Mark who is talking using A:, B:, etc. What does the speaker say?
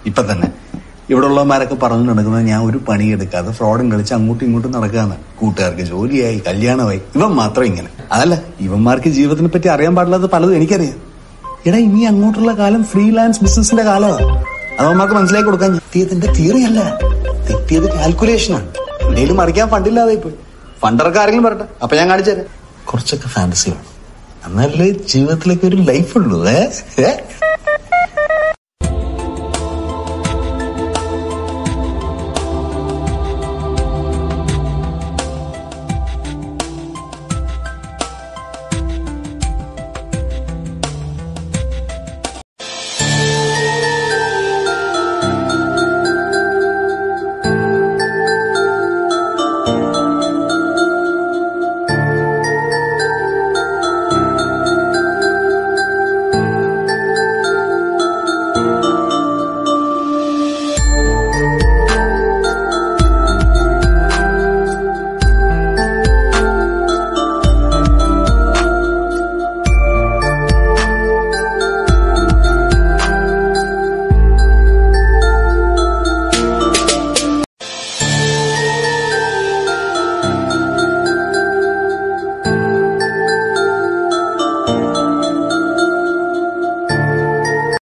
A: ഇപ്പൊ തന്നെ ഇവിടെ ഉള്ളവന്മാരൊക്കെ പറഞ്ഞു നടക്കുന്നത് ഞാൻ ഒരു പണിയെടുക്കാതെ ഫ്രോഡും കളിച്ച് അങ്ങോട്ടും ഇങ്ങോട്ടും നടക്കാന്ന്. കൂട്ടുകാർക്ക് ജോലിയായി, കല്യാണമായി, ഇവൻ മാത്രം ഇങ്ങനെ. അതല്ല, ഇവന്മാർക്ക് ജീവിതത്തിനെ പറ്റി അറിയാൻ പാടില്ലാത്ത പലതും എനിക്കറിയാം. എടാ, ഇനി അങ്ങോട്ടുള്ള കാലം ഫ്രീലാൻസ് ബിസിനസിന്റെ കാലമാണ്. അതവന്മാർക്ക് മനസ്സിലാക്കി കൊടുക്കാൻ തെറ്റിയതിന്റെ തിയറി അല്ല, തെറ്റിയത് കാൽക്കുലേഷനാണ്. എന്തെങ്കിലും മറിക്കാൻ ഫണ്ടില്ലാതെ പോയി. ഫണ്ടർക്ക് ആരെങ്കിലും പറട്ടെ, അപ്പൊ ഞാൻ കാണിച്ചു തരാം. കുറച്ചൊക്കെ ഫാന്റസി വേണം, എന്നാലേ ജീവിതത്തിലേക്ക് ഒരു ലൈഫ് ഉള്ളൂ.